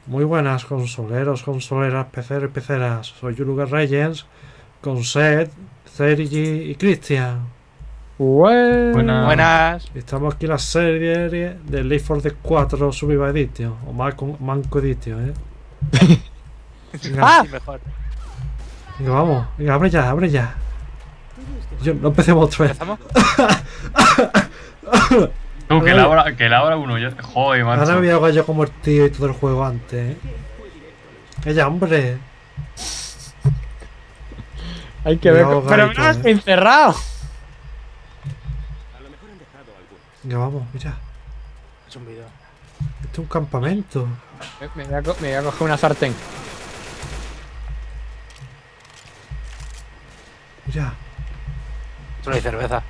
Muy buenas, consoleros, consoleras, peceros y peceras. Soy Yuluga Reyes, con Seth, Sergi y Cristian. Buenas. Estamos aquí en la serie de Left 4 Dead 4 Survival Edition, o Manco Edition, Venga, ¡Ah! Sí, mejor. venga, vamos. Venga, abre ya. No empecemos otra vez. ¿Empezamos? Tú, que la hora uno ya. Joder, macho. Ahora me había ahogado yo como el tío y todo el juego antes, Ella, hombre. Hay que ver. Pero me has encerrado. Venga, vamos, mira. Es un video. Este es un campamento. Me voy a coger una sartén. Mira. Solo hay cerveza.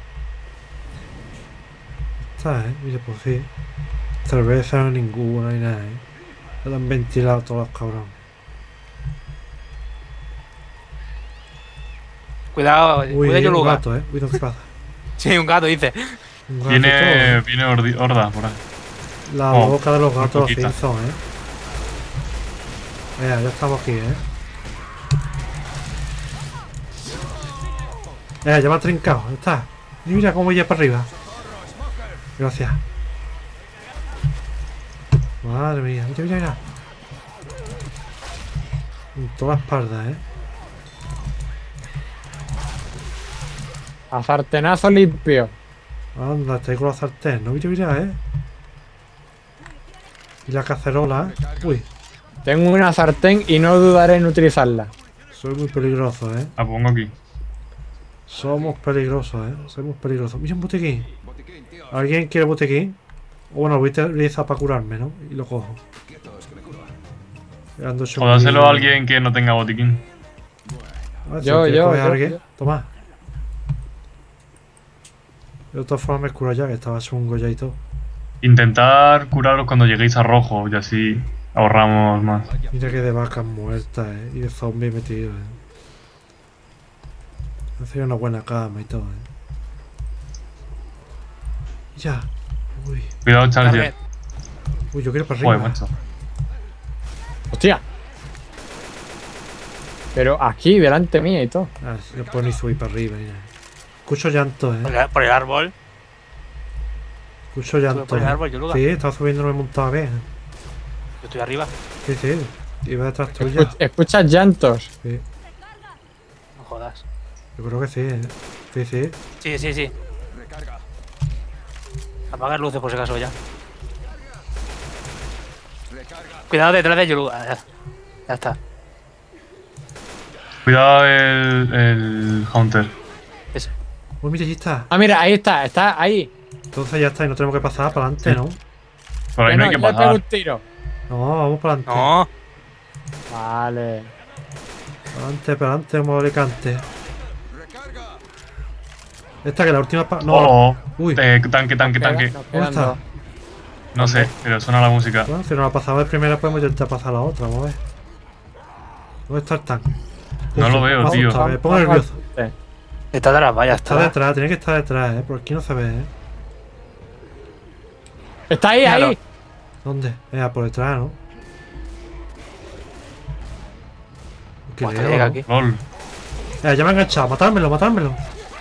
Está, mira, pues sí. Cerveza ninguna ni nada, Ya lo han ventilado todos los cabrones. Cuidado, Uy, cuida un Yuluga. gato, Cuidado, ¿qué pasa? Sí, un gato, dice. Un gato Viene horda por ahí. todo. La boca de los gatos poquita. Simpson, Mira, ya estamos aquí, Ya me ha trincado, ya está. Y mira cómo voy ya para arriba. Gracias. Madre mía, mira. En toda la espalda, A sartenazo limpio. Anda, estoy con la sartén, no mira, Y la cacerola, Uy, Tengo una sartén y no dudaré en utilizarla. soy muy peligroso, La pongo aquí. Somos peligrosos, Somos peligrosos. Mira un botiquín. ¿Alguien quiere botiquín? Bueno, voy a utilizar para curarme, ¿no? Y lo cojo. O dáselo a alguien que no tenga botiquín. Yo. Toma. De todas formas me curo ya, que estaba chungo ya y todo. Intentar curaros cuando lleguéis a rojo y así ahorramos más. Mira que de vacas muertas, Y de zombies metidos, Hacer una buena cama y todo, Ya. Uy. Cuidado, Charger. Uy, yo quiero para Joder, arriba. macho. ¡Hostia! Pero aquí, delante mía y todo. Si no puedo ni subir para arriba, mira. Escucho llanto, Por el árbol. Escucho llanto. por el árbol, Yuluga. Sí, estaba subiendo, no me he montado bien. Yo estoy arriba. Sí. Iba detrás tuya. Escuchas llantos. Sí, No jodas. yo creo que sí, Sí. Sí. Apagar luces por si acaso ya. Cuidado detrás de Yuluga. Ya está. Cuidado el Hunter. Ese. Uy, mira, allí está. Ah, mira, ahí está ahí. Entonces ya está, y no tenemos que pasar para adelante, ¿no? Por ahí no hay que yo le pego pasar. un tiro. No, vamos para adelante. No. Vale. Para adelante, modo Alicante. Esta que la última no. Oh, Uy. tanque. Nos ¿Dónde quedan está? dos. No sé, pero suena la música. Bueno, si no la pasamos de primera, podemos intentar pasar la otra, vamos a ver. ¿Dónde está el tanque? No lo veo, Vamos, tío. otra vez, pongo nervioso. Está de las vallas. Está detrás, tiene que estar detrás, Por aquí no se ve, Está ahí, Míralo. ahí. ¿Dónde? Por detrás, ¿no? ¿Qué Hasta leo? llega aquí. LOL. Ya me ha enganchado, matármelo.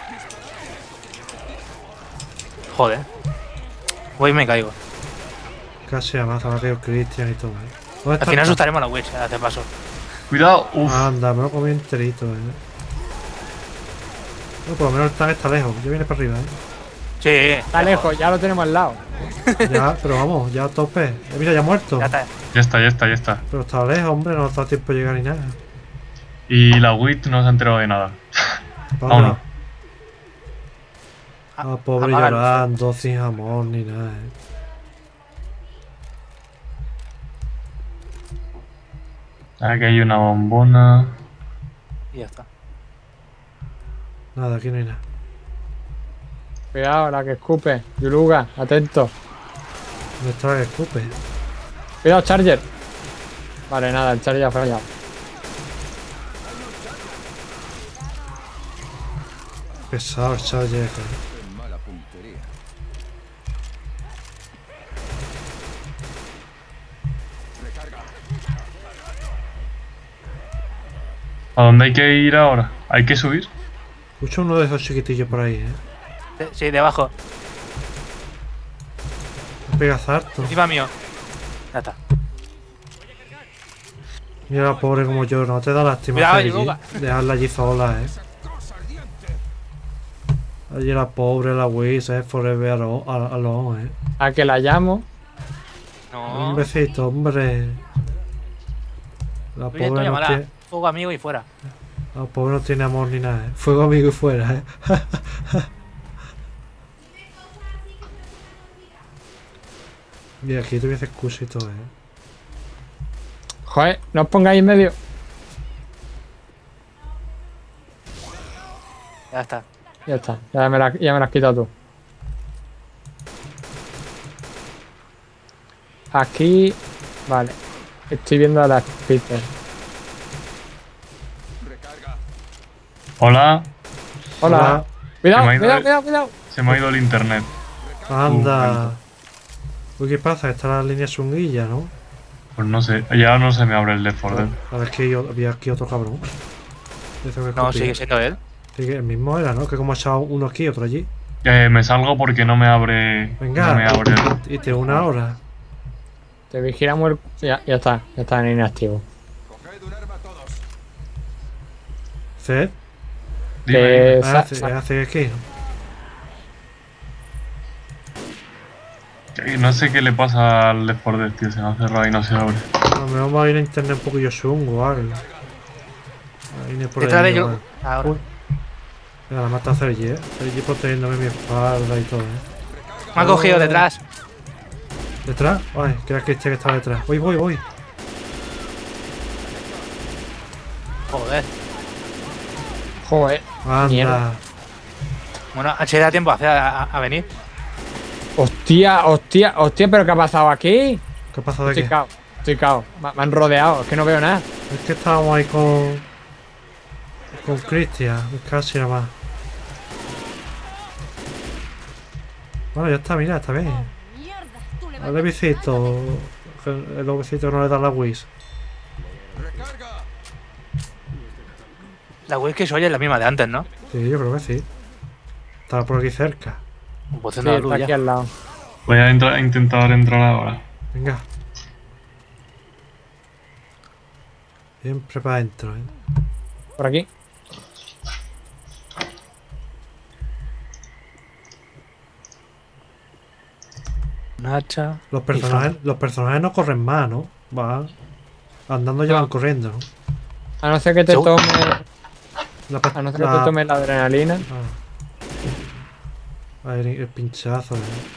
Joder. Voy y me caigo. Casi además, ahora veo Cristian y todo, ¿Dónde Al está final el asustaremos a la witch. Hace paso. Cuidado. Uf. Anda, me lo comí enterito, No, por lo menos el tanque está lejos. Ya viene para arriba, Sí. Está lejos, ya lo tenemos al lado. Ya, pero vamos, ya a tope. Mira, ya ha muerto. Ya está. Ya está. Pero está lejos, hombre, no nos da tiempo de llegar ni nada. Y la WIT no se ha enterado de nada. Vámonos. Ah, Pobre apaga llorando, sin amor ni nada, Aquí hay una bombona. Y ya está. Nada, aquí no hay nada. Cuidado, la que escupe. Yuluga, atento. ¿Dónde está el escupe? Cuidado, Charger. Vale, nada, el Charger ha fallado. Pesado el Charger. ¿A dónde hay que ir ahora? ¿Hay que subir? Escucho uno de esos chiquitillos por ahí, Sí, debajo. Me pega harto. Encima mío. Ya está. Mira la pobre como yo, no te da lástima. Cuidado, allí, Yuga. dejarla allí sola, Allí la pobre, la Wiz, forever alone, A que la llamo. No. Un besito, hombre. La Oye, esto pobre no llámala. tiene... Fuego amigo y fuera. La pobre no tiene amor ni nada, Fuego amigo y fuera, Mira, aquí tuviese excusa y todo, Joder, no os pongáis en medio. Ya está. Ya está, ya me la has quitado tú. Aquí. Vale. Estoy viendo a las Peter. Hola. Hola. Cuidado, Se me ha ido cuidado, el- cuidado, cuidado. Se me ha ido el internet. Anda. Uy, ¿qué pasa? Está la línea sunguilla, ¿no? Pues no sé. Ya no se me abre el Left 4 Dead. A ver, que había aquí otro cabrón. Ese que No, escupía. sigue siendo él. Sí, que el mismo era, ¿no? Que como ha echado uno aquí, otro allí. Me salgo porque no me abre. Venga, No me abre. y te una hora. Te vigilamos el. Ya está en inactivo. Zed, Dime. hace aquí. No sé qué le pasa al Left 4 Dead, tío. Se me ha cerrado y no se abre. A lo mejor va a ir a internet un poquillo chungo o algo. Ahí viene por Detrás ahí, de yo. vale. Ahora. Uy. Mira, la mata a Sergi, Sergi protegiéndome mi espalda y todo, Me ha cogido detrás. ¿Detrás? Ay, creas que este que estaba detrás. Voy. Joder. Joder. Anda. Mierda. Bueno, se da tiempo a venir. Hostia, pero ¿qué ha pasado aquí? ¿Qué ha pasado de Estoy aquí? cao. Me han rodeado, es que no veo nada. Es que estábamos ahí con Cristian, casi nada más. Bueno, ya está, mira, está bien. Dale besito. El besito no le da la Wiz. La whisky soy es la misma de antes, ¿no? Sí, yo creo que sí. Estaba por aquí cerca. Pues Sí, la está luz aquí ya. al lado. Voy a intentar entrar ahora. Venga. Siempre para adentro, Por aquí. Un hacha. Los personajes no corren más, ¿no? Van andando ya No. van corriendo, ¿no? A no ser que te Seguro. tome. La pa- A no ser que la- te tome la adrenalina. Ah. El pinchazo,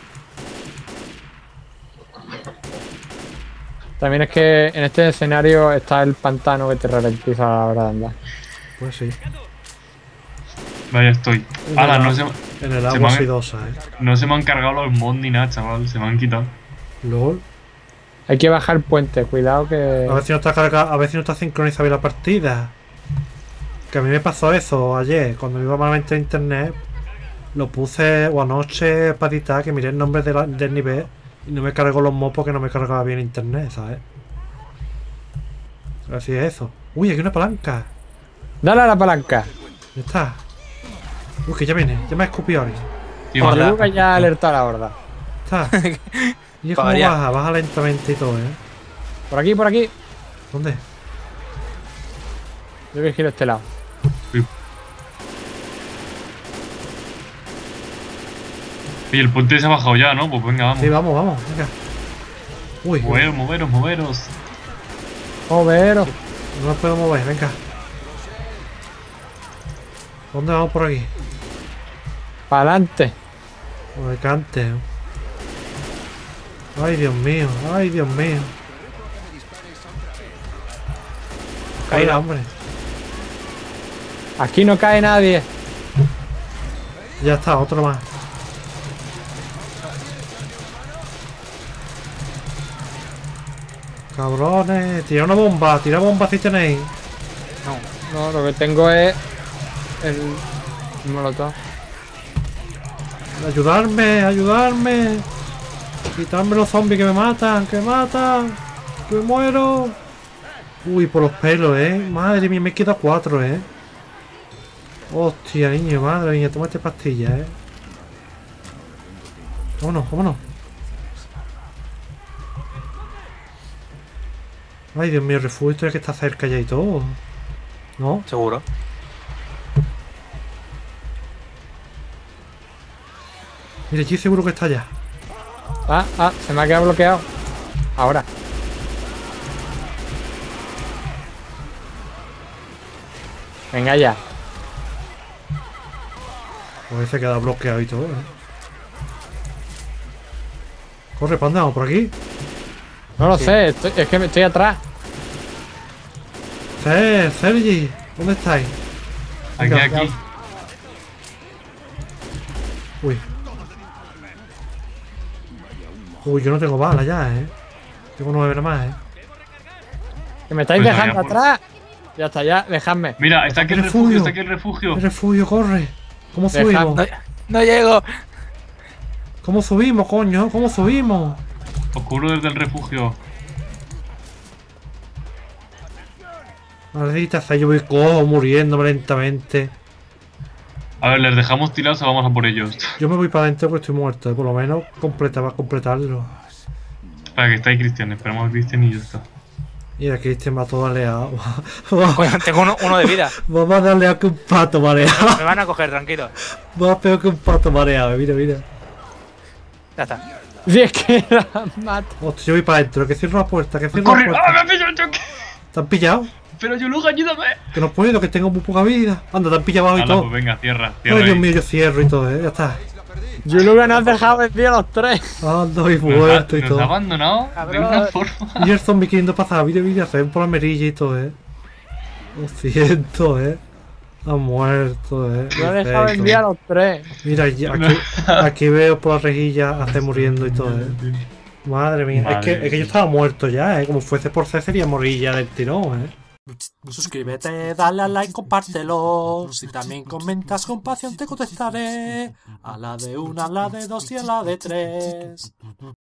También es que en este escenario está el pantano que te ralentiza a la hora de andar. Pues sí. Vaya, estoy. Ahora, no se En el se agua me- acidosa, no se me han cargado los mods ni nada, chaval. Se me han quitado. LOL. Hay que bajar el puente, cuidado que. A ver si no está cargado, a ver si no está sincronizada bien la partida. Que a mí me pasó eso ayer, cuando me iba malamente a internet. Lo puse o anoche para editar, que miré el nombre del nivel y no me cargó los mods porque no me cargaba bien internet, ¿sabes? A ver si es eso. Uy, aquí hay una palanca. Dale a la palanca. Ya está. Uy, que ya viene, ya me ha escupido alguien. Tío, Hola. Yo creo que ya alertó a la horda. Está. Y es como Todavía. baja lentamente y todo, Por aquí, por aquí. ¿Dónde? Yo vigilo este lado. Y el puente se ha bajado ya, ¿no? Pues venga, vamos. Sí, vamos, venga. Uy, Moveros. Joder. no me puedo mover, venga. ¿Dónde vamos por aquí? Para adelante. Por el cante. Ay, Dios mío, ay, Dios mío. Caída, hombre. Aquí no cae nadie. Ya está, otro más. Cabrones, tira bomba si tenéis. No, lo que tengo es el molotov. Ayudarme. Quitarme los zombies que me matan, que me muero. Uy, por los pelos, Madre mía, me queda 4, Hostia, niño, madre mía, tómate pastillas, Vámonos, vámonos. Ay, Dios mío, el refugio es que está cerca ya y todo. ¿No? Seguro. Mira, aquí seguro que está allá. Se me ha quedado bloqueado. Ahora. Venga ya. Pues se queda bloqueado y todo, Corre, ¿para dónde vamos? ¿Por aquí? No lo sé, es que estoy atrás. Sergi, ¿dónde estáis? Aquí, Venga, aquí. Uy. Uy, yo no tengo balas ya, Tengo 9 nada más, Que me estáis Pues dejando allá, atrás. Ya está, ya, dejadme. Mira, está aquí el refugio, está aquí el refugio. El refugio, corre. ¿Cómo Deja- subimos? No llego. ¿Cómo subimos, coño? ¿Cómo subimos? Os cubro desde el refugio. Maldita sea, yo voy cojo, muriéndome lentamente. A ver, les dejamos tirados o vamos a por ellos. Yo me voy para adentro porque estoy muerto, por lo menos va a completarlo. Para que estáis Cristian, esperamos a Cristian y ya está. Y aquí este va todo aleado. Coño, tengo uno de vida. Va más aleado que un pato mareado. Me van a coger, tranquilo. Más peor que un pato mareado, mira, mira. Ya está. Si es que la mato. Hostia, yo voy para adentro, que cierro la puerta, que cierro ¡Corre! la ¡Ah, me puerta. ha pillado el choque! ¿Te han pillado? Pero Yuluga, ayúdame. Que no puedo, que tengo muy poca vida. Anda, te han pillado abajo y Hala, todo. pues venga, cierra, Ay, cierra. Dios ahí. mío, yo cierro y todo, Ya está. Yo nunca nos has dejado vencer a los tres. Ando y Nos ha, muerto y nos ha todo. abandonado de Cabrón. una forma. Y el zombie queriendo pasar, mira, se ven por la merilla y todo, Lo siento, Ha muerto, No he dejado Perfecto. enviar a los tres. Mira, aquí veo por la rejilla hace muriendo y todo, Madre mía, Madre es que yo estaba muerto ya, Como fuese por C sería morir ya del tirón, Suscríbete, dale al like, compártelo. Si también comentas con pasión te contestaré. A la de 1, a la de 2 y a la de 3.